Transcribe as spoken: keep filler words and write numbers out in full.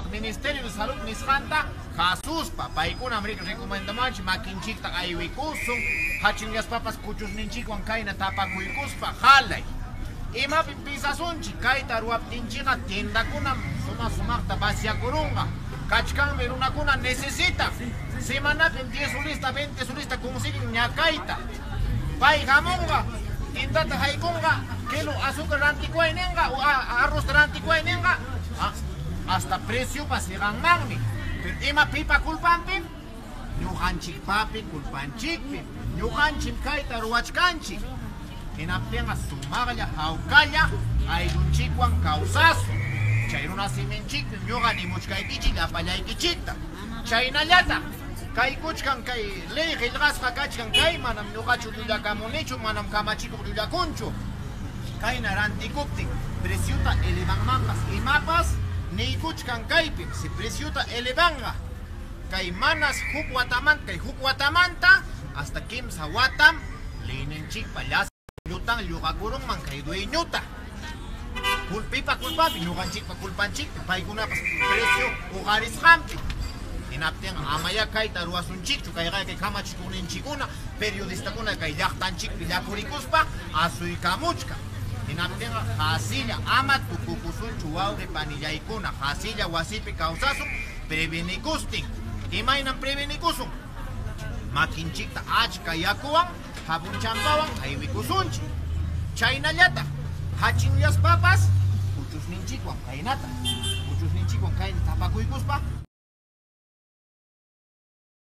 Ministerio de Salud nisqanta Jesuspa paykuna amrika recomendamanchi makinchikta aywikusun hachinllashpapas kuchusninchikwan kayna tapakuykuspa halay imapi pisasunchi kayta ruwaptinchiqa tiendakunam suma sumaqta vaciakurunqa kachkanmi runakuna necesita semanapi diez solista veinte solista consiguen ñakayta pay hamunqa tindata haykunqa kilo azúcar rantikwayninqa o arroz rantikwayninqa hasta precio pasiranmanmi pero ima pipa culpanpi ñuqanchikpapi culpanchikpi ñuqanchik kayta ruwachkanchik hinaptinqa sumaqlla hawkalla aylunchikwan kawsasun chay runasiminchikpi ñuqa nimuchkaykichik apallaykichikta chaynallata kay kuchkan kay ley qillqasqa kachkan kay manam ñuqachu llullakamunichu manam kamachikuq llullakunchu kayna rantikuptin preciota elevanmanpas imapas niykuchkan kaypi si preciota elevanga kay manas huk watamanta kay huk watamanta hasta kimsa watam liyninchikpa llas llutan lluqakurunman kay dueñuta culpipa culpapi ñuqanchikpa culpanchikpi paykunapas precio uqarisqanpi hinaptin amaya kayta ruwasunchikchu kayqa kay kamachikuqninchikuna periodistakuna kay llaqtanchikpi llakurikuspa asuykamuchka hinaptinqa hasilla ama tukukusunchu wawqi panillaykuna hasilla wasipi kawsasun prevenikustin imaynan prevenikusun makinchikta achka yakuwan jabun champawan aywikusunchik chaynallata hachinllashpapas kuchusninchikwan kaynata kuchusninchikwan kayna tapakuykuspa